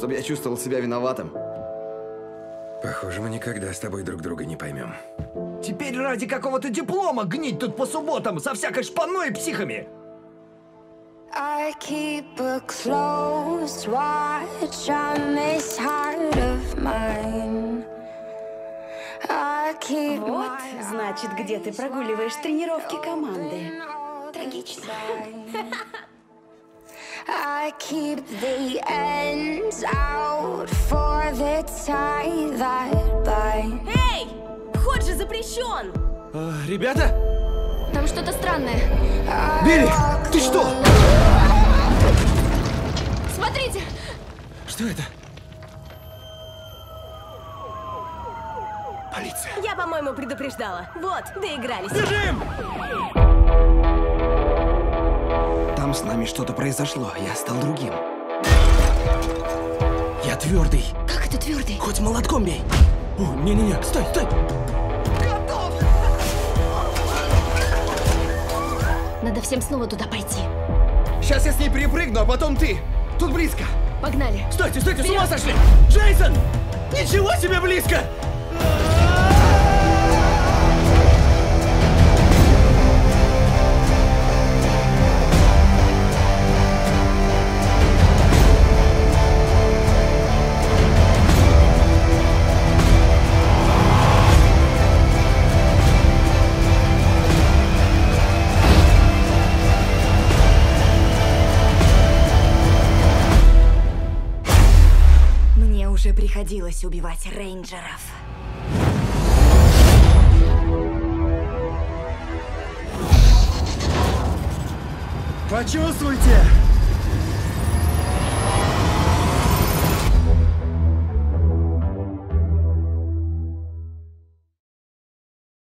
чтобы я чувствовал себя виноватым. Похоже, мы никогда с тобой друг друга не поймем. Теперь ради какого-то диплома гнить тут по субботам со всякой шпаной и психами. I keep a close watch on this heart of mine. Вот, значит, где ты прогуливаешь тренировки команды. Трагично. I keep the ends out for the tie that bind. Эй! Вход же запрещен! Ребята? Там что-то странное. Билли, ты что? Смотрите! Что это? Полиция. Я, по-моему, предупреждала. Вот, доигрались. Бежим! Там с нами что-то произошло, я стал другим. Я твердый. Как это твердый? Хоть молотком бей. О, не-не-не, стой, стой! Надо всем снова туда пойти. Сейчас я с ней перепрыгну, а потом ты. Тут близко. Погнали. Стойте, стойте, с ума сошли! Джейсон! Ничего себе близко! Мне уже приходилось убивать рейнджеров. Почувствуйте!